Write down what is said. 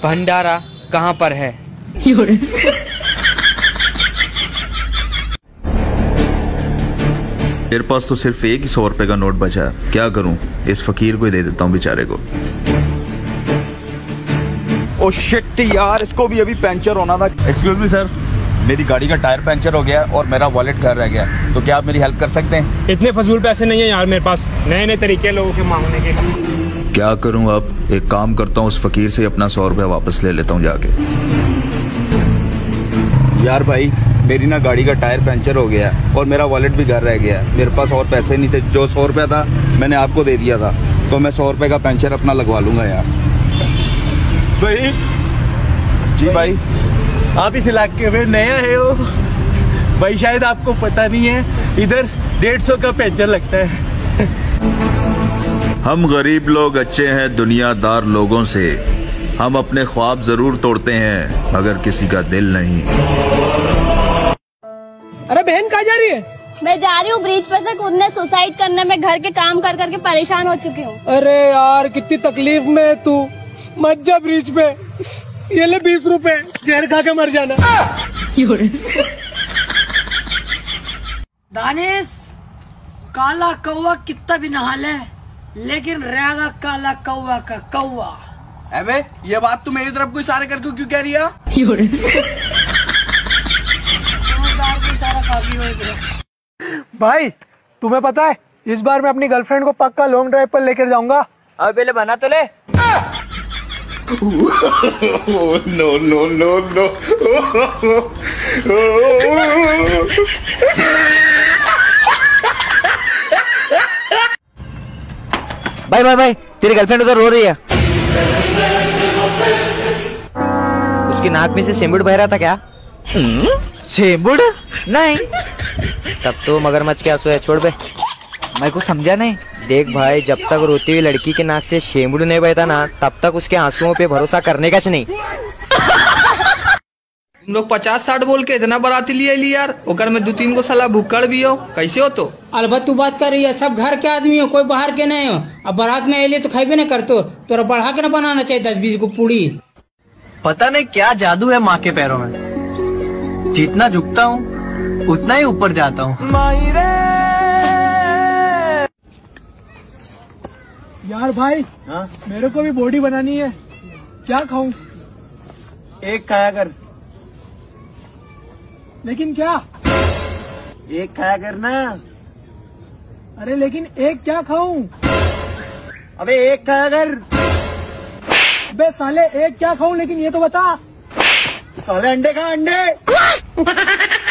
भंडारा कहाँ पर है? मेरे पास तो सिर्फ एक ही 100 रुपए का नोट बचा है, क्या करूं? इस फकीर को ही दे देता हूं बेचारे को। ओ शिट यार, इसको भी अभी पंचर होना था। एक्सक्यूज मी सर, मेरी गाड़ी का टायर पंचर हो गया और मेरा वॉलेट घर रह गया, तो क्या आप मेरी हेल्प कर सकते हैं? इतने फजूल पैसे नहीं है यार मेरे पास, नए नए तरीके लोगों के मांगने के। क्या करूं अब? एक काम करता हूं, उस फकीर से अपना 100 रुपया वापस ले लेता हूं जाके। यार भाई, मेरी ना गाड़ी का टायर पंचर हो गया और मेरा वॉलेट भी घर रह गया। मेरे पास और पैसे नहीं थे, जो 100 रुपया था मैंने आपको दे दिया था, तो मैं 100 रुपए का पंचर अपना लगवा लूंगा यार। भाई जी भाई, आप इस इलाके में नया है हो भाई, शायद आपको पता नहीं है, इधर 150 का पंचर लगता है। हम गरीब लोग अच्छे हैं दुनियादार लोगों से, हम अपने ख्वाब जरूर तोड़ते हैं मगर किसी का दिल नहीं। अरे बहन कहाँ जा रही है? मैं जा रही हूँ ब्रिज पर से कूदने, सुसाइड करने में घर के काम कर करके परेशान हो चुकी हूँ। अरे यार कितनी तकलीफ में है तू, मत जा ब्रिज पे। ये ले 20 रुपए, जहर खा के मर जाना। दानिश, काला कौवा कितना भी नहा ले, लेकिन रहेगा काला कौवा का कौवा। अबे ये बात तू मेरी तरफ को इशारे करके क्यों कह रही है? समझदार को इशारा काफी हो। भाई तुम्हें पता है, इस बार मैं अपनी गर्लफ्रेंड को पक्का लॉन्ग ड्राइव पर लेकर जाऊंगा। अब पहले बना तो ले। No no no no. भाई भाई भाई, तेरी गर्लफ्रेंड उधर रो रही है। उसकी नाक में से सेंबुड़ बह रहा था क्या? सेंबुड़? नहीं। तब तो मगरमच्छ के आंसू है, छोड़ बे। मैं कुछ समझा नहीं। देख भाई, जब तक रोती हुई लड़की की नाक से शेंबुड़ नहीं बहता ना, तब तक उसके आंसुओं पे भरोसा करने का नहीं। तुम लोग 50-60 बोल के इतना बराती लिए ली यार, ओकर में 2-3 को साला भुक्कड़ भी हो, कैसे हो? तो अलबत तू बात कर रही है, सब घर के आदमी हो, कोई बाहर के नहीं हो। अब बारात में एलिए तो खाइबे नहीं करतो, तोरा बढ़ा के न बनाना चाहिए 10-20 को पूड़ी। पता नहीं क्या जादू है माँ के पैरों में, जितना झुकता हूँ उतना ही ऊपर जाता हूँ। यार भाई, हाँ? मेरे को भी बॉडी बनानी है, क्या खाऊं? एक खाया कर। लेकिन क्या? एक खाया कर ना। अरे लेकिन एक क्या खाऊं? अबे एक खाया कर। बे साले, एक क्या खाऊं लेकिन ये तो बता। साले अंडे खा, अंडे।